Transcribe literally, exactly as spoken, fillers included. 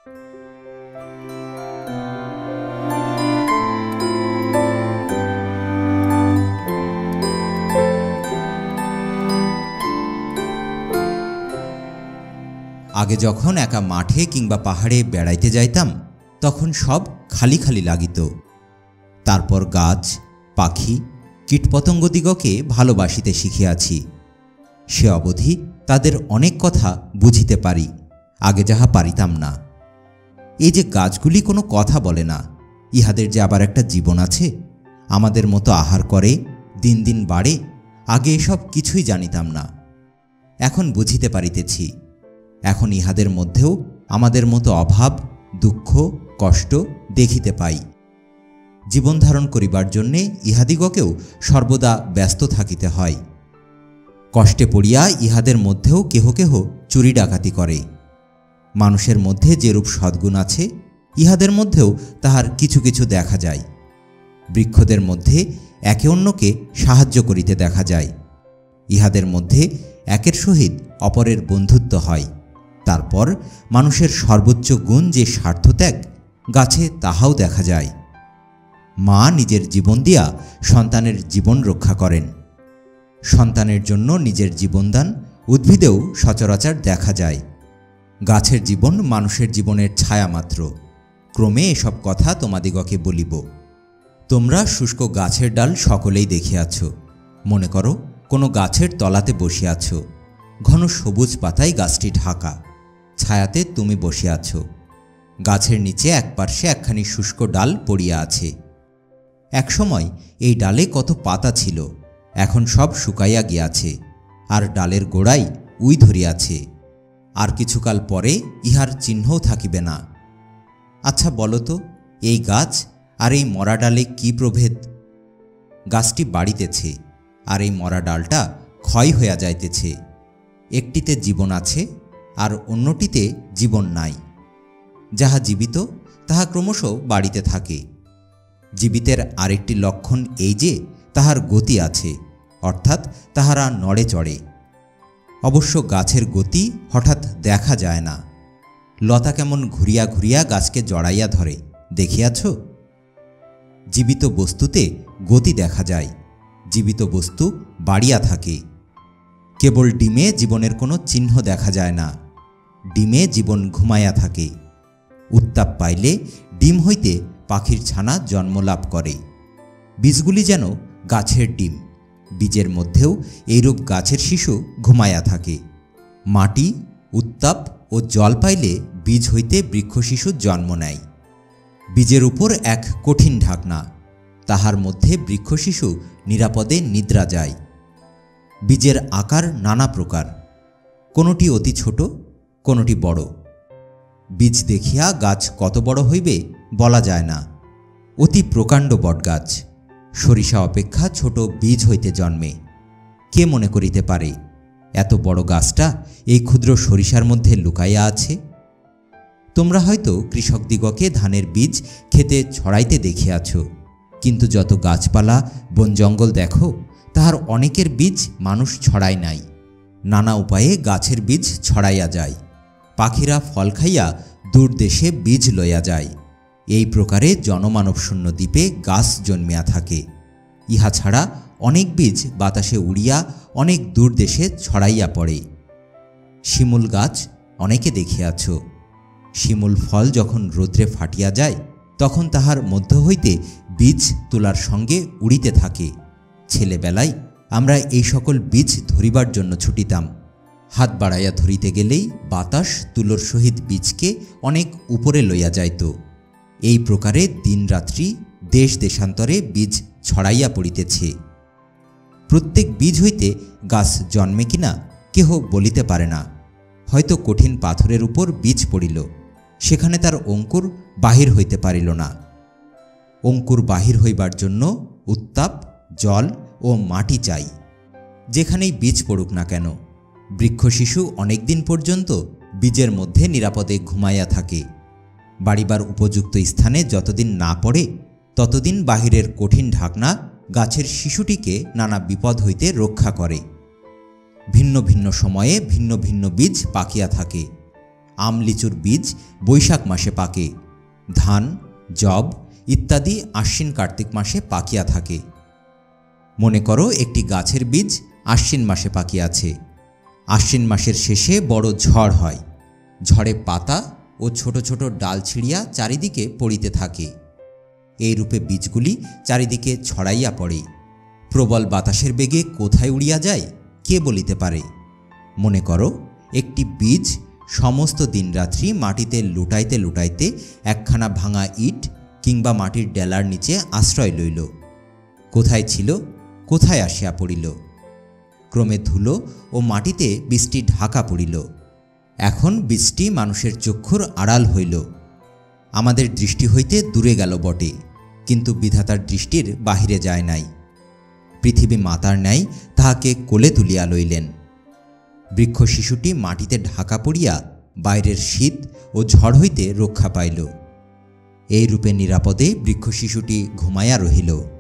আগে যখন একা মাঠে কিংবা পাহাড়ে বেড়াইতে যাইতাম তখন সব খালি খালি লাগিত। তারপর গাছ, পাখি, কীটপতঙ্গদিগকে ভালোবাসিতে শিখিয়াছি। সে অবধি তাদের অনেক কথা বুঝিতে পারি, আগে যাহা পারিতাম না। এই যে গাছগুলি কোনো কথা বলে না, ইহাদের যে আবার একটা জীবন আছে, আমাদের মতো আহার করে, দিন দিন বাড়ে, আগে এসব কিছুই জানিতাম না। এখন বুঝিতে পারিতেছি। এখন ইহাদের মধ্যেও আমাদের মতো অভাব, দুঃখ, কষ্ট দেখিতে পাই। জীবন ধারণ করিবার জন্যে ইহাদিগকেও সর্বদা ব্যস্ত থাকিতে হয়। কষ্টে পড়িয়া ইহাদের মধ্যেও কেহ কেহ চুরি ডাকাতি করে। মানুষের মধ্যে যেরূপ সদ্গুণ আছে, ইহাদের মধ্যেও তাহার কিছু কিছু দেখা যায়। বৃক্ষদের মধ্যে একে অন্যকে সাহায্য করিতে দেখা যায়। ইহাদের মধ্যে একের সহিত অপরের বন্ধুত্ব হয়। তারপর মানুষের সর্বোচ্চ গুণ যে স্বার্থত্যাগ, গাছে তাহাও দেখা যায়। মা নিজের জীবন দিয়া সন্তানের জীবন রক্ষা করেন। সন্তানের জন্য নিজের জীবনদান উদ্ভিদেও সচরাচর দেখা যায়। গাছের জীবন মানুষের জীবনের ছায়া মাত্র। ক্রমে এসব কথা তোমাদিগকে বলিব। তোমরা শুষ্ক গাছের ডাল সকলেই দেখিয়াছ। মনে করো কোনো গাছের তলাতে বসিয়াছ। ঘন সবুজ পাতায় গাছটি ঢাকা, ছায়াতে তুমি বসিয়াছ। গাছের নিচে এক পার্শ্বে একখানি শুষ্ক ডাল পড়িয়া আছে। একসময় এই ডালে কত পাতা ছিল, এখন সব শুকাইয়া গিয়াছে, আর ডালের গোড়ায় উই ধরিয়াছে। আর কিছুকাল পরে ইহার চিহ্নও থাকিবে না। আচ্ছা বলো তো, এই গাছ আর এই মরা ডালে কি প্রভেদ? গাছটি বাড়িতেছে, আর এই মরা ডালটা ক্ষয় হইয়া যাইতেছে। একটিতে জীবন আছে, আর অন্যটিতে জীবন নাই। যাহা জীবিত তাহা ক্রমশ বাড়িতে থাকে। জীবিতের আরেকটি লক্ষণ এই যে তাহার গতি আছে, অর্থাৎ তাহারা নড়ে চড়ে। অবশ্য গাছের গতি হঠাৎ দেখা যায় না। লতা কেমন ঘুরিয়া ঘুরিয়া গাছকে জড়াইয়া ধরে, দেখিয়াছ? জীবিত বস্তুতে গতি দেখা যায়। জীবিত বস্তু বাড়িয়া থাকে। কেবল ডিমে জীবনের কোনো চিহ্ন দেখা যায় না। ডিমে জীবন ঘুমাইয়া থাকে। উত্তাপ পাইলে ডিম হইতে পাখির ছানা জন্মলাভ করে। বীজগুলি যেন গাছের ডিম। বীজের মধ্যেও এইরূপ গাছের শিশু ঘুমাইয়া থাকে। মাটি, উত্তাপ ও জল পাইলে বীজ হইতে বৃক্ষশিশু জন্ম নেয়। বীজের উপর এক কঠিন ঢাকনা, তাহার মধ্যে বৃক্ষশিশু নিরাপদে নিদ্রা যায়। বীজের আকার নানা প্রকার, কোনোটি অতি ছোট, কোনোটি বড়। বীজ দেখিয়া গাছ কত বড় হইবে বলা যায় না। অতি প্রকাণ্ড বটগাছ, সরিষা অপেক্ষা ছোট বীজ হইতে জন্মে। কে মনে করিতে পারে এত বড় গাছটা এই ক্ষুদ্র সরিষার মধ্যে লুকাইয়া আছে? তোমরা হয়তো কৃষকদিগকে ধানের বীজ খেতে ছড়াইতে দেখিয়াছ, কিন্তু যত গাছপালা, বন জঙ্গল দেখো, তাহার অনেকের বীজ মানুষ ছড়ায় নাই। নানা উপায়ে গাছের বীজ ছড়াইয়া যায়। পাখিরা ফল খাইয়া দূর দেশে বীজ লইয়া যায়। এই প্রকারে জনমানবশূন্য দ্বীপে গাছ জন্মিয়া থাকে। ইহা ছাড়া অনেক বীজ বাতাসে উড়িয়া অনেক দূর দেশে ছড়াইয়া পড়ে। শিমুল গাছ অনেকে দেখিয়াছ। শিমুল ফল যখন রৌদ্রে ফাটিয়া যায়, তখন তাহার মধ্য হইতে বীজ তুলার সঙ্গে উড়িতে থাকে। ছেলেবেলায় আমরা এই সকল বীজ ধরিবার জন্য ছুটিতাম। হাত বাড়াইয়া ধরিতে গেলেই বাতাস তুলোর সহিত বীজকে অনেক উপরে লইয়া যাইত। এই প্রকারে দিনরাত্রি দেশ দেশান্তরে বীজ ছড়াইয়া পড়িতেছে। প্রত্যেক বীজ হইতে গাছ জন্মে কিনা কেহ বলিতে পারে না। হয়তো কঠিন পাথরের উপর বীজ পড়িল, সেখানে তার অঙ্কুর বাহির হইতে পারিল না। অঙ্কুর বাহির হইবার জন্য উত্তাপ, জল ও মাটি চাই। যেখানেই বীজ পড়ুক না কেন, বৃক্ষশিশু অনেকদিন পর্যন্ত বীজের মধ্যে নিরাপদে ঘুমাইয়া থাকে। বাড়িবার উপযুক্ত স্থানে যতদিন না পড়ে, ততদিন বাহিরের কঠিন ঢাকনা গাছের শিশুটিকে নানা বিপদ হইতে রক্ষা করে। ভিন্ন ভিন্ন সময়ে ভিন্ন ভিন্ন বীজ পাকিয়া থাকে। আম লিচুর বীজ বৈশাখ মাসে পাকে, ধান, যব ইত্যাদি আশ্বিন কার্তিক মাসে পাকিয়া থাকে। মনে করো একটি গাছের বীজ আশ্বিন মাসে পাকিয়াছে। আশ্বিন মাসের শেষে বড় ঝড় হয়। ঝড়ে পাতা ও ছোট ছোট ডাল ছিঁড়িয়া চারিদিকে পড়িতে থাকে। এই রূপে বীজগুলি চারিদিকে ছড়াইয়া পড়ে। প্রবল বাতাসের বেগে কোথায় উড়িয়া যায় কে বলিতে পারে। মনে করো একটি বীজ সমস্ত দিনরাত্রি মাটিতে লুটাইতে লুটাইতে একখানা ভাঙা ইট কিংবা মাটির ডেলার নিচে আশ্রয় লইল। কোথায় ছিল, কোথায় আসিয়া পড়িল। ক্রমে ধুলো ও মাটিতে বীজটি ঢাকা পড়িল। এখন বীজটি মানুষের চক্ষুর আড়াল হইল। আমাদের দৃষ্টি হইতে দূরে গেল বটে, কিন্তু বিধাতার দৃষ্টির বাহিরে যায় নাই। পৃথিবী মাতার ন্যায় তাহাকে কোলে তুলিয়া লইলেন। বৃক্ষ শিশুটি মাটিতে ঢাকা পড়িয়া বাইরের শীত ও ঝড় হইতে রক্ষা পাইল। এই রূপে নিরাপদে বৃক্ষ শিশুটি ঘুমাইয়া রহিল।